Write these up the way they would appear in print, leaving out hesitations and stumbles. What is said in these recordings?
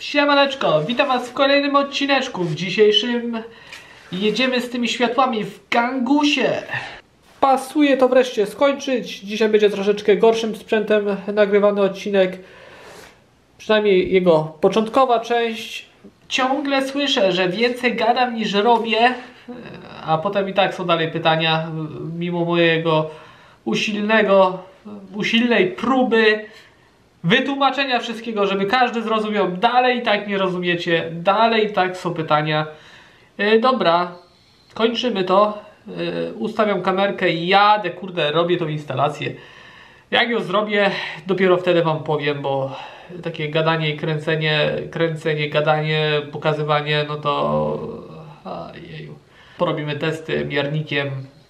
Siemaneczko, witam was w kolejnym odcineczku. W dzisiejszym jedziemy z tymi światłami w Gangusie. Pasuje to wreszcie skończyć. Dzisiaj będzie troszeczkę gorszym sprzętem nagrywany odcinek. Przynajmniej jego początkowa część. Ciągle słyszę, że więcej gadam niż robię. A potem i tak są dalej pytania. Mimo mojego usilnej próby wytłumaczenia wszystkiego, żeby każdy zrozumiał. Dalej i tak nie rozumiecie. Dalej i tak są pytania. Dobra, kończymy to. Ustawiam kamerkę i jadę, kurde, robię tą instalację. Jak ją zrobię, dopiero wtedy wam powiem, bo takie gadanie i kręcenie, gadanie, pokazywanie, no to... Jeju. Porobimy testy miernikiem.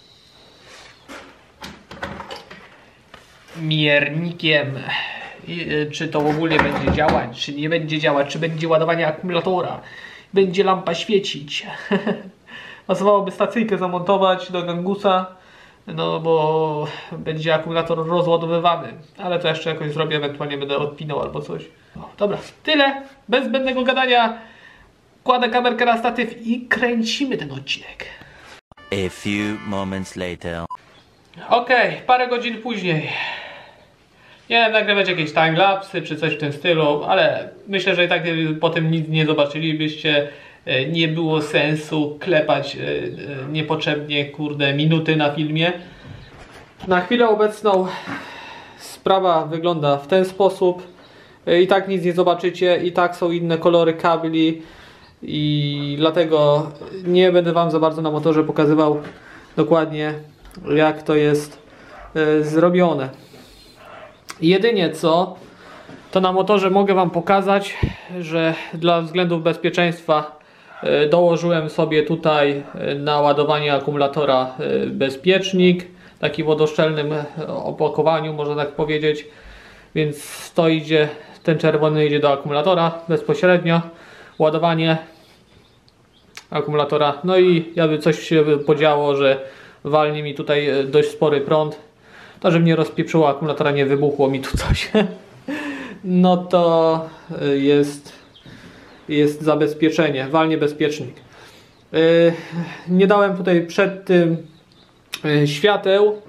Czy to w ogóle będzie działać, czy nie będzie działać, czy będzie ładowanie akumulatora, będzie lampa świecić. Pasowałoby stacyjkę zamontować do Gangusa, no bo będzie akumulator rozładowywany, ale to jeszcze jakoś zrobię, ewentualnie będę odpinał albo coś. No, dobra, tyle, bez zbędnego gadania, kładę kamerkę na statyw i kręcimy ten odcinek. A few moments later. Okej, parę godzin później. Nie wiem, nagrywać jakieś timelapsy czy coś w tym stylu, ale myślę, że i tak po tym nic nie zobaczylibyście. Nie było sensu klepać niepotrzebnie, kurde, minuty na filmie. Na chwilę obecną sprawa wygląda w ten sposób. I tak nic nie zobaczycie, i tak są inne kolory kabli. I dlatego nie będę wam za bardzo na motorze pokazywał dokładnie, jak to jest zrobione. Jedynie co, to na motorze mogę wam pokazać, że dla względów bezpieczeństwa dołożyłem sobie tutaj na ładowanie akumulatora bezpiecznik, taki w wodoszczelnym opakowaniu, można tak powiedzieć, więc to idzie, ten czerwony idzie do akumulatora bezpośrednio, ładowanie akumulatora, no i jakby coś się podziało, że walnie mi tutaj dość spory prąd, to żeby nie rozpieprzyło akumulatora, nie wybuchło mi tu coś, no to jest zabezpieczenie, walnie bezpiecznik. Nie dałem tutaj przed tym świateł,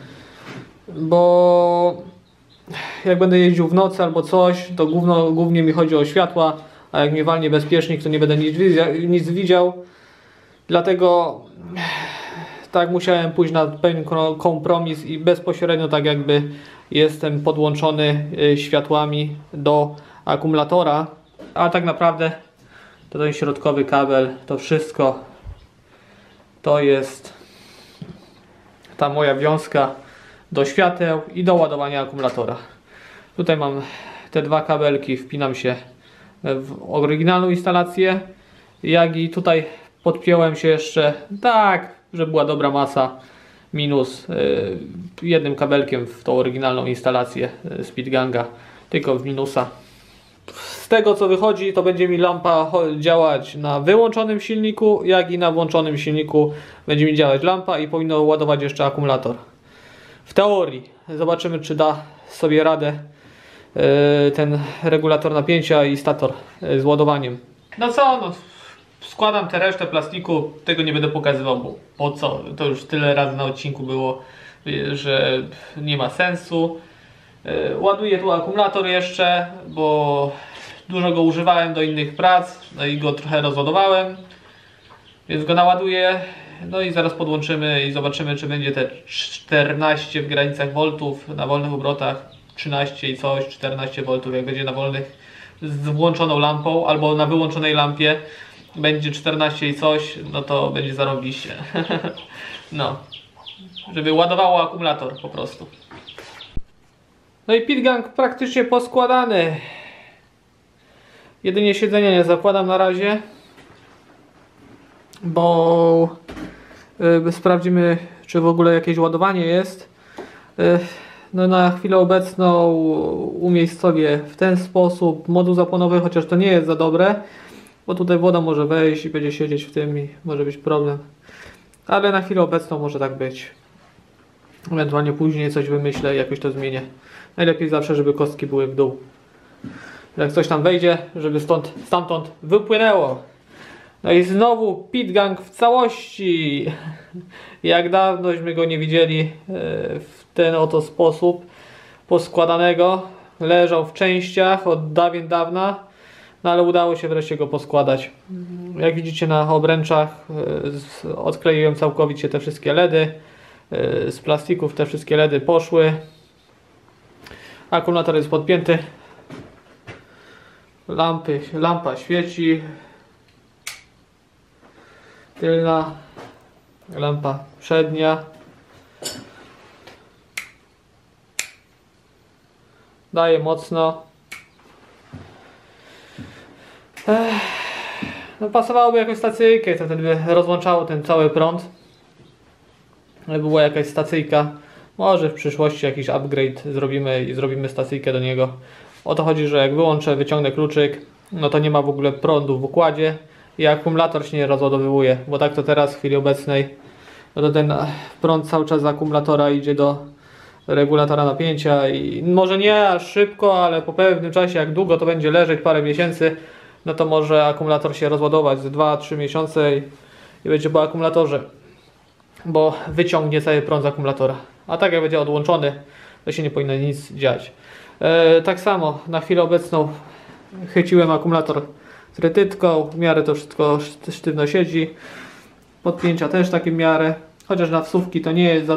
bo jak będę jeździł w nocy albo coś, to głównie mi chodzi o światła, a jak mi walnie bezpiecznik, to nie będę nic widział. Dlatego tak musiałem pójść na pewien kompromis i bezpośrednio tak jakby jestem podłączony światłami do akumulatora. A tak naprawdę to ten środkowy kabel, to wszystko to jest ta moja wiązka do świateł i do ładowania akumulatora. Tutaj mam te dwa kabelki, wpinam się w oryginalną instalację, jak i tutaj podpiąłem się jeszcze tak, żeby była dobra masa, minus jednym kabelkiem w tą oryginalną instalację Speedganga, tylko w minusa. Z tego co wychodzi, to będzie mi lampa działać na wyłączonym silniku, jak i na włączonym silniku będzie mi działać lampa i powinno ładować jeszcze akumulator. W teorii zobaczymy, czy da sobie radę ten regulator napięcia i stator z ładowaniem. No co, no składam tę resztę plastiku, tego nie będę pokazywał, bo po co? To już tyle razy na odcinku było, że nie ma sensu. Ładuję tu akumulator jeszcze, bo dużo go używałem do innych prac, no i go trochę rozładowałem, więc go naładuję, no i zaraz podłączymy i zobaczymy, czy będzie te 14 w granicach voltów na wolnych obrotach, 13 i coś, 14 voltów, jak będzie na wolnych z włączoną lampą albo na wyłączonej lampie będzie 14 i coś, no to będzie zarobiście. No, żeby ładowało akumulator po prostu. No i Speedgang praktycznie poskładany. Jedynie siedzenia nie zakładam na razie, bo sprawdzimy, czy w ogóle jakieś ładowanie jest. No na chwilę obecną umiejscowię w ten sposób moduł zapłonowy, chociaż to nie jest za dobre, bo tutaj woda może wejść i będzie siedzieć w tym i może być problem. Ale na chwilę obecną może tak być. Ewentualnie później coś wymyślę i jakoś to zmienię. Najlepiej zawsze, żeby kostki były w dół. jak coś tam wejdzie, żeby stamtąd wypłynęło. No i znowu Pitgang w całości. Jak dawnośmy go nie widzieli w ten oto sposób poskładanego. Leżał w częściach od dawien dawna, no ale udało się wreszcie go poskładać. Jak widzicie na obręczach odkleiłem całkowicie te wszystkie LEDy. Z plastików te wszystkie LEDy poszły. Akumulator jest podpięty. Lampa świeci. Tylna. Lampa przednia. Daje mocno. No pasowałoby jakąś stacyjkę, to wtedy by rozłączało ten cały prąd. Była jakaś stacyjka. Może w przyszłości jakiś upgrade zrobimy i zrobimy stacyjkę do niego. O to chodzi, że jak wyłączę, wyciągnę kluczyk, no to nie ma w ogóle prądu w układzie i akumulator się nie rozładowuje, bo tak to teraz w chwili obecnej, no to ten prąd cały czas z akumulatora idzie do regulatora napięcia i może nie aż szybko, ale po pewnym czasie, jak długo to będzie leżeć, parę miesięcy, no to może akumulator się rozładować z 2-3 miesiące i będzie po akumulatorze, bo wyciągnie cały prąd z akumulatora. A tak jak będzie odłączony, to się nie powinno nic dziać. Tak samo na chwilę obecną chyciłem akumulator z retytką, w miarę to wszystko sztywno siedzi. Podpięcia też takie w miarę, chociaż na wsówki to nie jest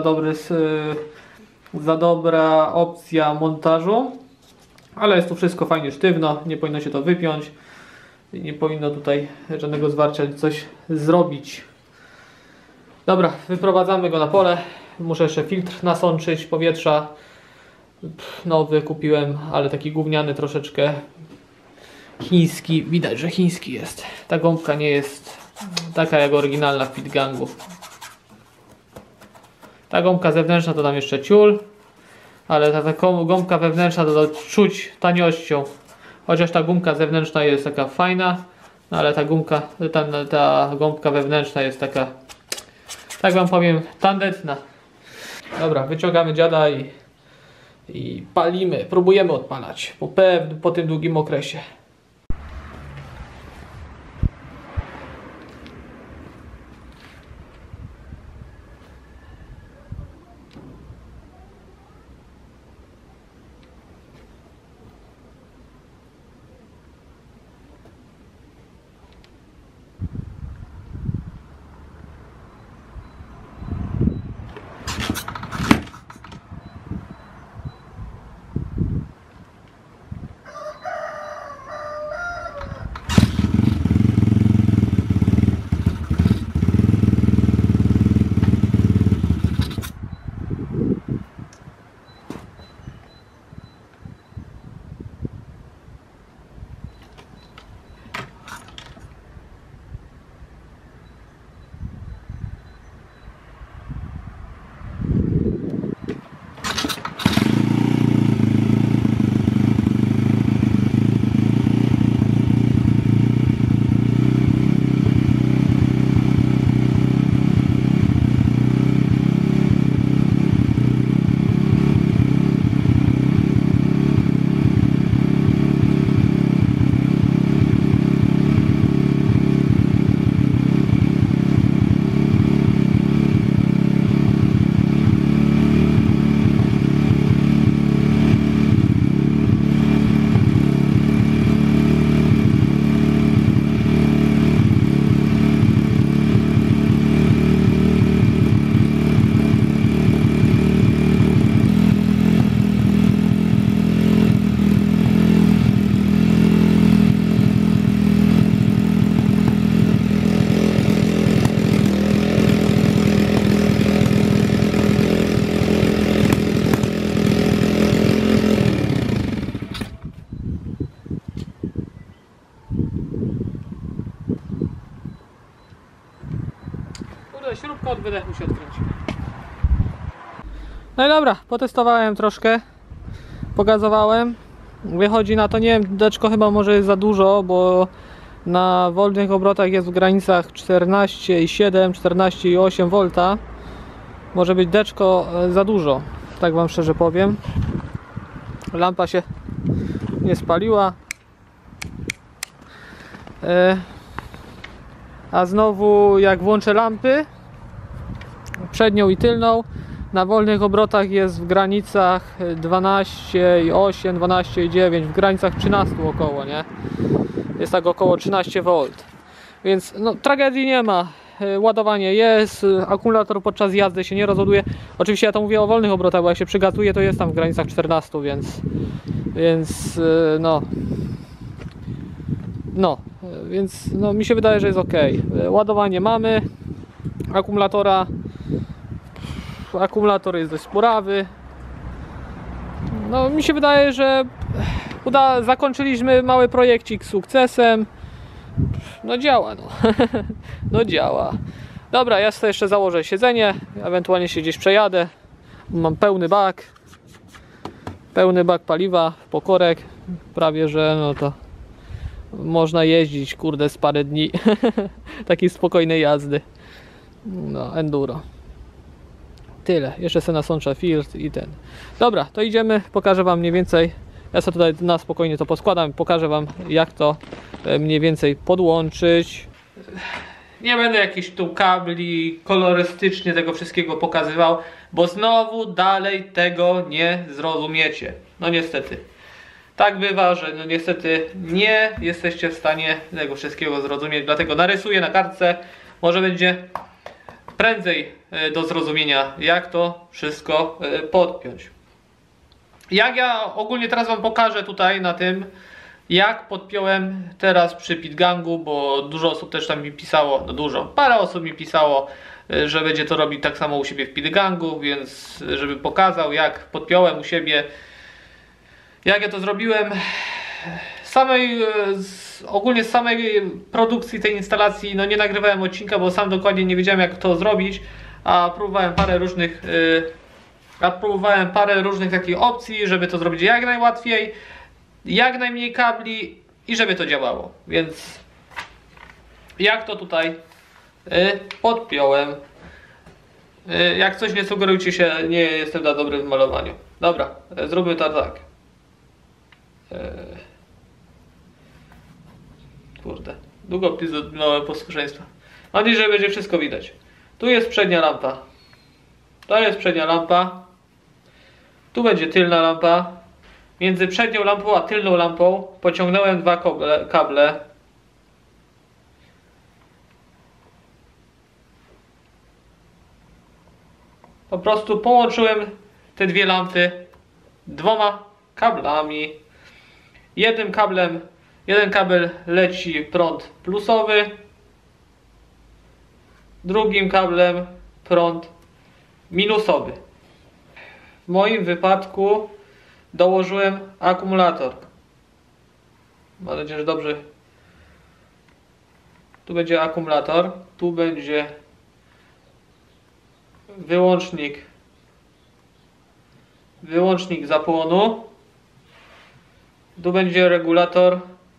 za dobra opcja montażu, ale jest tu wszystko fajnie sztywno, nie powinno się to wypiąć, nie powinno tutaj żadnego zwarcia coś zrobić. Dobra, wyprowadzamy go na pole. Muszę jeszcze filtr nasączyć powietrza. Nowy kupiłem, ale taki gówniany troszeczkę. Chiński, widać, że chiński jest. Ta gąbka nie jest taka jak oryginalna w Pitgangu. Ta gąbka zewnętrzna to tam jeszcze ciul, ale ta gąbka wewnętrzna to czuć taniością. Chociaż ta gumka zewnętrzna jest taka fajna, no ale ta gąbka wewnętrzna jest taka, tak wam powiem, tandetna. Dobra, wyciągamy dziada i palimy, próbujemy odpalać po tym długim okresie. Śrubka od wydechu się odkręci. No i dobra, potestowałem troszkę, pogazowałem. Wychodzi na to, nie wiem, deczko chyba może jest za dużo, bo na wolnych obrotach jest w granicach 14,7, 14,8 V. Może być deczko za dużo, tak wam szczerze powiem. Lampa się nie spaliła, A znowu jak włączę lampy przednią i tylną, na wolnych obrotach jest w granicach 12,8, 12,9, w granicach 13 około, nie? Jest tak około 13 V. Więc no, tragedii nie ma. Ładowanie jest, akumulator podczas jazdy się nie rozładuje. Oczywiście ja to mówię o wolnych obrotach, bo jak się przygazuje, to jest tam w granicach 14, więc no mi się wydaje, że jest ok. Ładowanie mamy akumulatora. Akumulator jest dość spurawy. No mi się wydaje, że zakończyliśmy mały projekcik z sukcesem. No działa, no. No działa. Dobra, ja sobie jeszcze założę siedzenie, ewentualnie się gdzieś przejadę. Mam pełny bak paliwa, pokorek, prawie że no to można jeździć, kurde, z parę dni takiej spokojnej jazdy. No, enduro. Tyle, jeszcze sobie nasączę filtr i ten. Dobra, to idziemy, pokażę wam mniej więcej. Ja sobie tutaj na spokojnie to poskładam, pokażę wam, jak to mniej więcej podłączyć. Nie będę jakichś tu kabli kolorystycznie tego wszystkiego pokazywał, bo znowu dalej tego nie zrozumiecie. No niestety. Tak bywa, że no niestety nie jesteście w stanie tego wszystkiego zrozumieć, dlatego narysuję na kartce, może będzie prędzej do zrozumienia, jak to wszystko podpiąć. Jak ja ogólnie teraz wam pokażę tutaj na tym, jak podpiąłem teraz przy Pitgangu, bo dużo osób też tam mi pisało, no parę osób mi pisało, że będzie to robić tak samo u siebie w Pitgangu, więc żeby pokazał, jak podpiąłem u siebie, jak ja to zrobiłem. Ogólnie z samej produkcji tej instalacji no nie nagrywałem odcinka, bo sam dokładnie nie wiedziałem, jak to zrobić, a próbowałem parę różnych takich opcji, żeby to zrobić jak najłatwiej, jak najmniej kabli i żeby to działało. Więc jak to tutaj podpiąłem. Jak coś, nie sugerujcie się, nie jestem na dobrym w malowaniu. Dobra, zróbmy to tak. Kurde, długopis do małego posłuszeństwa. Mam nadzieję, że będzie wszystko widać. Tu jest przednia lampa. To jest przednia lampa. Tu będzie tylna lampa. Między przednią lampą a tylną lampą pociągnąłem dwa kable. Po prostu połączyłem te dwie lampy dwoma kablami. Jeden kabel leci prąd plusowy, drugim kablem prąd minusowy. W moim wypadku dołożyłem akumulator. Mam nadzieję, że dobrze. Tu będzie akumulator, tu będzie wyłącznik zapłonu, tu będzie regulator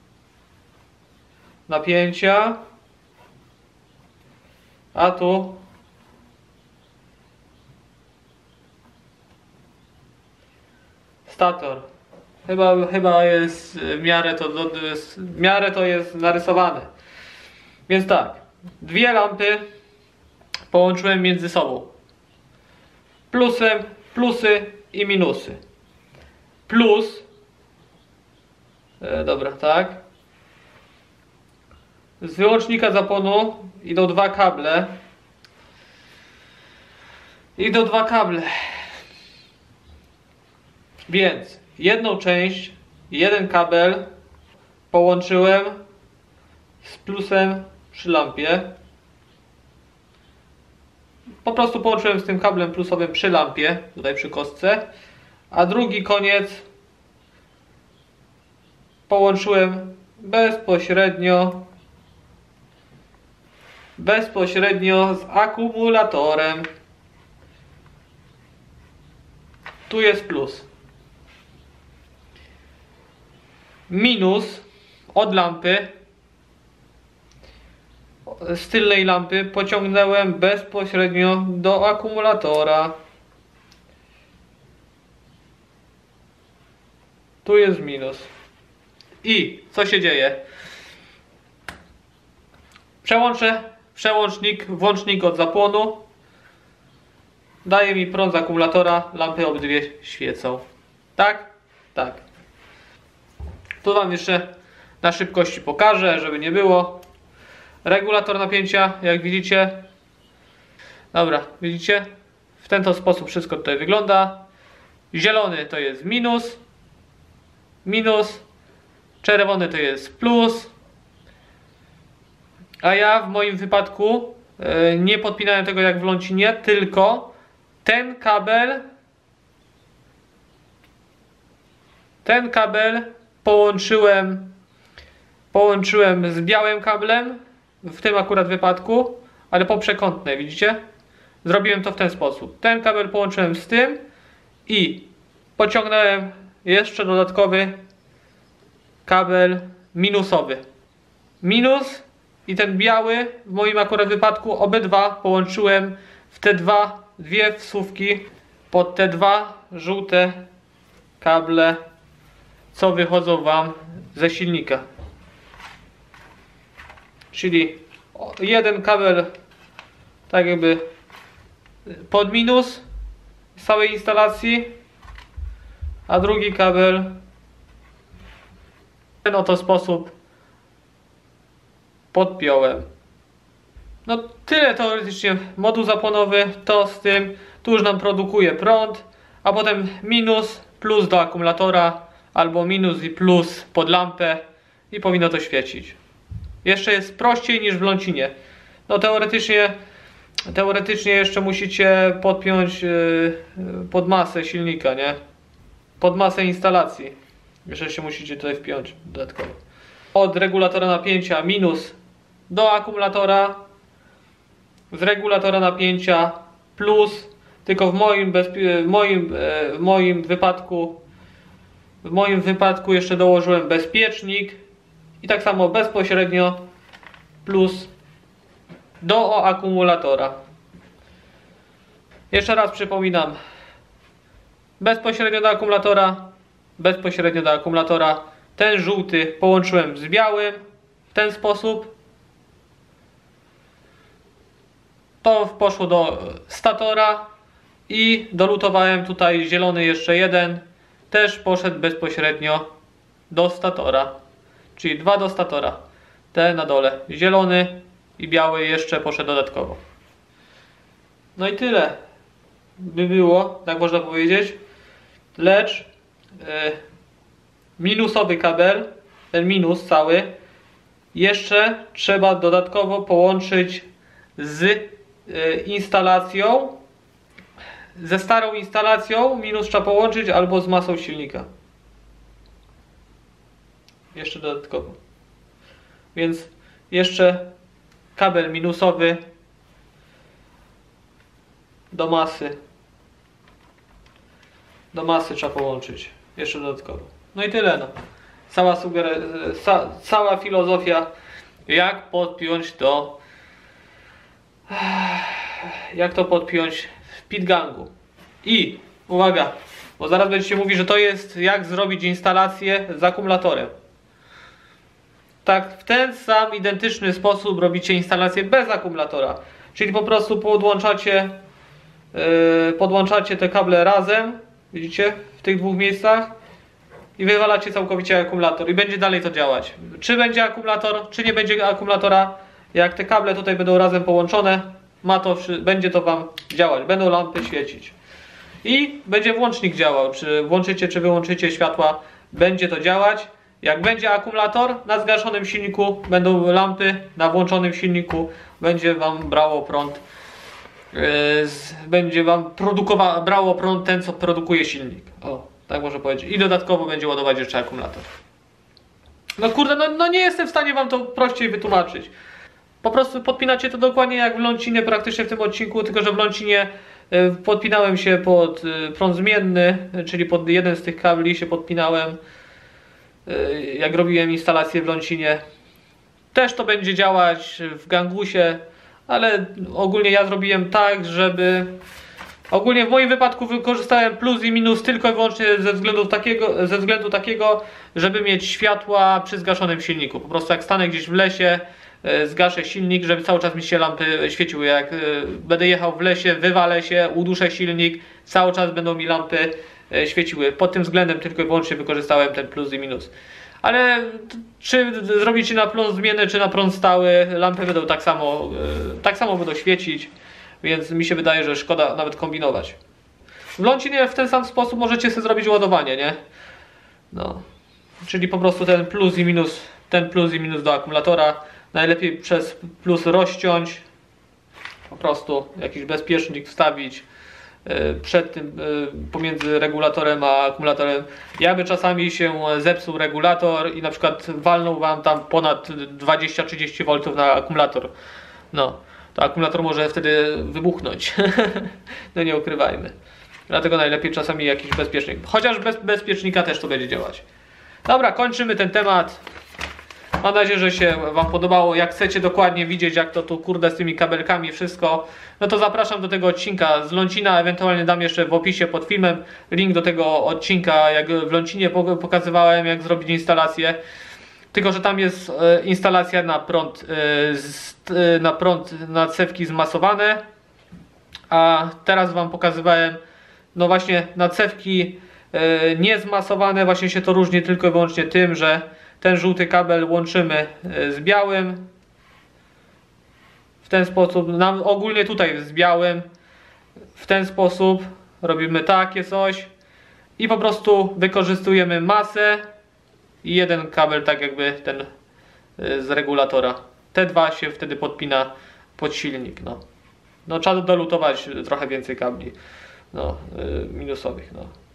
napięcia, a tu stator. Chyba jest w miarę to jest narysowane. Więc tak, dwie lampy połączyłem między sobą. Plusy i minusy. Plus, dobra, tak. Z wyłącznika zapłonu idą dwa kable. Więc jedną część, jeden kabel połączyłem z plusem przy lampie. Po prostu połączyłem z tym kablem plusowym przy lampie, tutaj przy kostce, a drugi koniec połączyłem bezpośrednio z akumulatorem. Tu jest plus. Minus od lampy, z tylnej lampy pociągnąłem bezpośrednio do akumulatora. Tu jest minus. I co się dzieje? Przełączę przełącznik, włącznik od zapłonu. Daje mi prąd z akumulatora, lampy obydwie świecą. Tak? Tak. Tu wam jeszcze na szybkości pokażę, żeby nie było. Regulator napięcia, jak widzicie. Dobra, widzicie? W ten to sposób wszystko tutaj wygląda. Zielony to jest minus. Minus. Czerwony to jest plus. A ja w moim wypadku nie podpinałem tego jak w Lącinie, tylko ten kabel połączyłem z białym kablem, w tym akurat wypadku, ale po przekątnej, widzicie? Zrobiłem to w ten sposób. Ten kabel połączyłem z tym i pociągnąłem jeszcze dodatkowy kabel minusowy. Minus i ten biały, w moim akurat wypadku, obydwa połączyłem w te dwie wsówki pod te dwa żółte kable, co wychodzą wam ze silnika. Czyli jeden kabel tak jakby pod minus z całej instalacji, a drugi kabel w ten oto sposób podpiąłem. No tyle teoretycznie. Moduł zapłonowy to z tym, tu już nam produkuje prąd, a potem minus, plus do akumulatora, albo minus i plus pod lampę i powinno to świecić. Jeszcze jest prościej niż w Lącinie. No teoretycznie jeszcze musicie podpiąć pod masę silnika, nie? Pod masę instalacji. Jeszcze się musicie tutaj wpiąć dodatkowo. Od regulatora napięcia minus do akumulatora, z regulatora napięcia plus, tylko w moim wypadku jeszcze dołożyłem bezpiecznik i tak samo bezpośrednio plus do akumulatora. Jeszcze raz przypominam, bezpośrednio do akumulatora. Ten żółty połączyłem z białym w ten sposób. To poszło do statora i dolutowałem tutaj zielony jeszcze jeden. Też poszedł bezpośrednio do statora. Czyli dwa do statora. Te na dole. Zielony i biały jeszcze poszedł dodatkowo. No i tyle by było, tak można powiedzieć. Lecz minusowy kabel, ten minus cały, jeszcze trzeba dodatkowo połączyć z instalacją, ze starą instalacją. Minus trzeba połączyć albo z masą silnika. Jeszcze dodatkowo. Więc jeszcze kabel minusowy do masy. Do masy trzeba połączyć. Jeszcze dodatkowo. No i tyle. No. Cała filozofia, jak podpiąć to, w pitgangu. I uwaga, bo zaraz będziecie mówić, że to jest jak zrobić instalację z akumulatorem. Tak, w ten sam identyczny sposób robicie instalację bez akumulatora. Czyli po prostu podłączacie te kable razem, widzicie, w tych dwóch miejscach i wywalacie całkowicie akumulator i będzie dalej to działać. Czy będzie akumulator, czy nie będzie akumulatora, jak te kable tutaj będą razem połączone, będzie to wam działać, będą lampy świecić. I będzie włącznik działał, czy włączycie, czy wyłączycie światła, będzie to działać. Jak będzie akumulator na zgaszonym silniku, będą lampy na włączonym silniku, będzie wam brało prąd, będzie wam brało prąd ten, co produkuje silnik. O, tak można powiedzieć. I dodatkowo będzie ładować jeszcze akumulator. No kurde, no nie jestem w stanie wam to prościej wytłumaczyć. Po prostu podpinacie to dokładnie jak w Lącinie praktycznie w tym odcinku, tylko że w Lącinie podpinałem się pod prąd zmienny, czyli pod jeden z tych kabli się podpinałem, jak robiłem instalację w Lącinie. Też to będzie działać w Gangusie, ale ogólnie ja zrobiłem tak, żeby... Ogólnie w moim wypadku wykorzystałem plus i minus tylko i wyłącznie ze względu takiego, żeby mieć światła przy zgaszonym silniku. Po prostu jak stanę gdzieś w lesie, zgaszę silnik, żeby cały czas mi się lampy świeciły. Jak będę jechał w lesie, wywalę się, uduszę silnik, cały czas będą mi lampy świeciły. Pod tym względem tylko i wyłącznie wykorzystałem ten plus i minus. Ale czy zrobicie na prąd zmienny, czy na prąd stały, lampy będą tak samo będą świecić, więc mi się wydaje, że szkoda nawet kombinować. W Lącinie w ten sam sposób możecie sobie zrobić ładowanie, nie? No. Czyli po prostu ten plus i minus do akumulatora. Najlepiej przez plus rozciąć. Po prostu jakiś bezpiecznik wstawić przed tym, pomiędzy regulatorem a akumulatorem. Jakby czasami się zepsuł regulator i na przykład walnął wam tam ponad 20-30 V na akumulator. No, to akumulator może wtedy wybuchnąć. No nie ukrywajmy. Dlatego najlepiej czasami jakiś bezpiecznik. Chociaż bez bezpiecznika też to będzie działać. Dobra, kończymy ten temat. Mam nadzieję, że się wam podobało. Jak chcecie dokładnie widzieć, jak to tu kurde z tymi kabelkami wszystko, no to zapraszam do tego odcinka z Lącina. Ewentualnie dam jeszcze w opisie pod filmem link do tego odcinka, jak w Lącinie pokazywałem, jak zrobić instalację. Tylko że tam jest instalacja na prąd na cewki zmasowane. A teraz wam pokazywałem no właśnie na cewki niezmasowane. Właśnie się to różni tylko i wyłącznie tym, że ten żółty kabel łączymy z białym w ten sposób, ogólnie tutaj z białym w ten sposób robimy takie coś i po prostu wykorzystujemy masę i jeden kabel tak jakby ten z regulatora. Te dwa się wtedy podpina pod silnik. No trzeba dolutować trochę więcej kabli minusowych.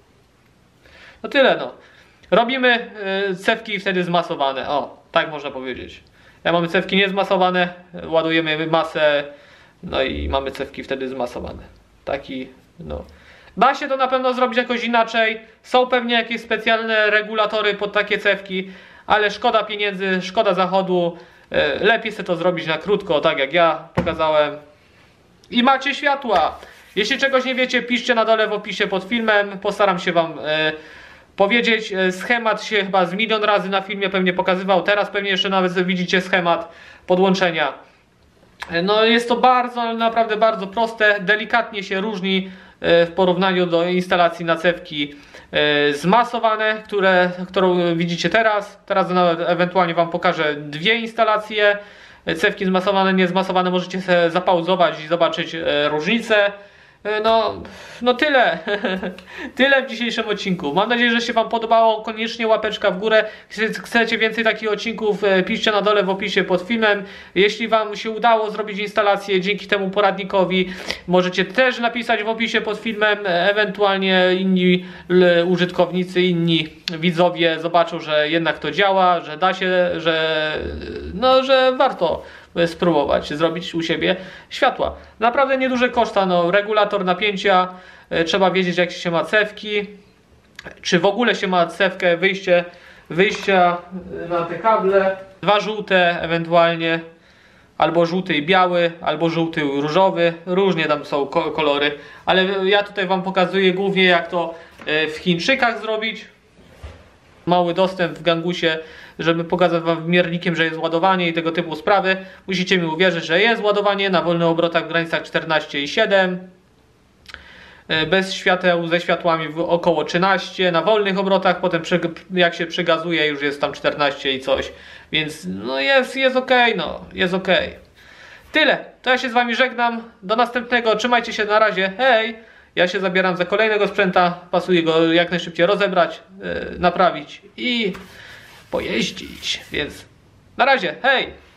No tyle no. Robimy cewki wtedy zmasowane. O, tak można powiedzieć. Jak mamy cewki niezmasowane, ładujemy masę, no i mamy cewki wtedy zmasowane. Taki, no. Da się to na pewno zrobić jakoś inaczej. Są pewnie jakieś specjalne regulatory pod takie cewki, ale szkoda pieniędzy, szkoda zachodu. Lepiej sobie to zrobić na krótko, tak jak ja pokazałem. I macie światła. Jeśli czegoś nie wiecie, piszcie na dole w opisie pod filmem. Postaram się wam powiedzieć. Schemat się chyba z 1 000 000 razy na filmie pewnie pokazywał. Teraz pewnie jeszcze nawet widzicie schemat podłączenia. No jest to bardzo, naprawdę bardzo proste. Delikatnie się różni w porównaniu do instalacji na cewki zmasowane, którą widzicie teraz. Teraz nawet ewentualnie wam pokażę dwie instalacje. Cewki zmasowane, niezmasowane możecie sobie zapauzować i zobaczyć różnicę. No tyle. Tyle w dzisiejszym odcinku. Mam nadzieję, że się wam podobało. Koniecznie łapeczka w górę. Chcecie więcej takich odcinków, piszcie na dole w opisie pod filmem. Jeśli wam się udało zrobić instalację dzięki temu poradnikowi, możecie też napisać w opisie pod filmem. Ewentualnie inni użytkownicy, inni widzowie zobaczą, że jednak to działa, że da się, że warto spróbować zrobić u siebie światła. Naprawdę nieduże koszta, regulator napięcia, trzeba wiedzieć jak się ma cewki, czy w ogóle się ma cewkę, wyjścia na te kable, dwa żółte ewentualnie, albo żółty i biały, albo żółty i różowy, różnie tam są kolory, ale ja tutaj wam pokazuję głównie jak to w Chińczykach zrobić. Mały dostęp w Gangusie, żeby pokazać wam miernikiem, że jest ładowanie i tego typu sprawy. Musicie mi uwierzyć, że jest ładowanie na wolnych obrotach w granicach 14,7. Bez świateł, ze światłami około 13. Na wolnych obrotach, potem jak się przygazuje już jest tam 14 i coś. Więc no jest ok, jest ok. Tyle, to ja się z wami żegnam. Do następnego, trzymajcie się, na razie, hej! Ja się zabieram za kolejnego sprzęta, pasuje go jak najszybciej rozebrać, naprawić i pojeździć, więc na razie, hej!